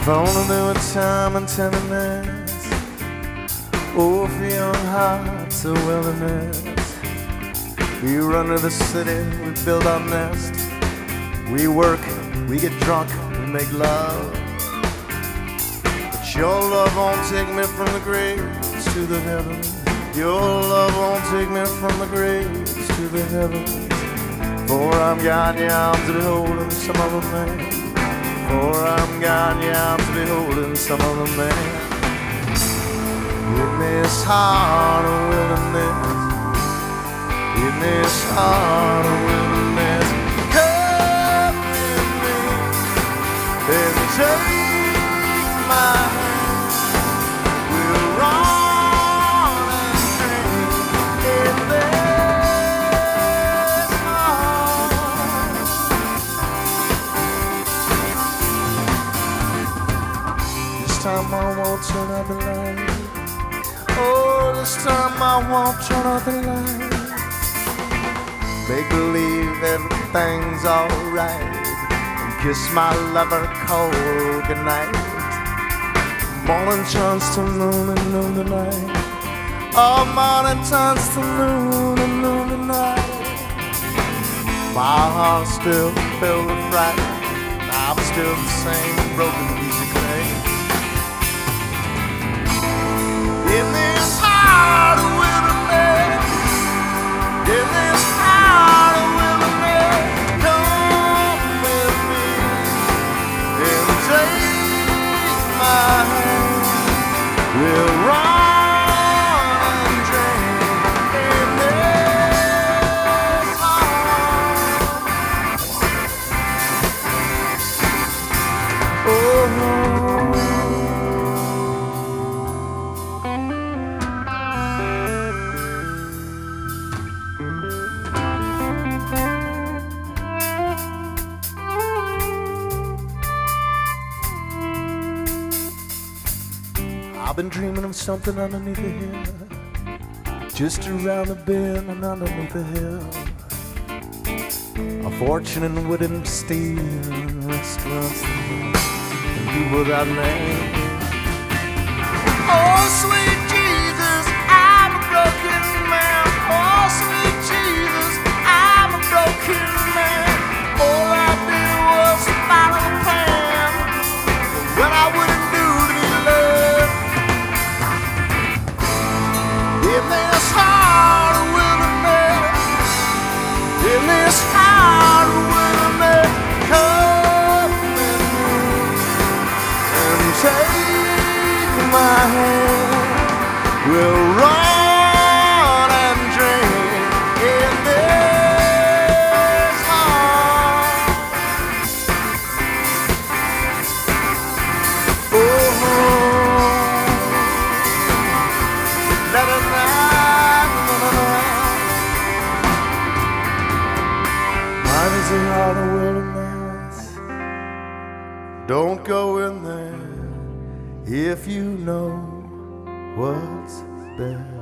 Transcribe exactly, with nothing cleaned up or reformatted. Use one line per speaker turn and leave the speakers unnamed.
If only there were time and tenderness, oh, for young hearts of wilderness. We run to the city, we build our nest, we work, we get drunk, we make love. But your love won't take me from the graves to the heavens. Your love won't take me from the graves to the heavens. For I'm gone, yeah, I'm to be holding some other man. For I'm gone, yeah, I'm to be holding some other man. In this heart of wilderness, in this heart of wilderness, come with me and take my hand. We'll run and drink in this heart. This time I won't turn out the light. Oh, this time I won't turn out the light. Make believe everything's alright and kiss my lover cold goodnight. Morning turns to noon and noon to night. Oh, morning turns to noon and noon to night. My heart's still filled with fright. I'm still the same broken piece of clay. In this heart of wilderness, in this heart of wilderness, come with me and take my hand. We'll run and drink in this heart. Oh, I've been dreaming of something underneath the hill, just around the bend and underneath the hill. A fortune in wood and steel, restaurants and people without name. Oh, sweet Jesus, I'm a broken man. Oh, sweet Jesus, I'm a broken man. All I did was follow the plan when I wouldn't do to be loved. In this heart of wilderness, in this heart of wilderness, come with me and take my hand. We'll run and drink in this heart. Oh, let it mine is the heart of wilderness. Don't go in there if you know what's there.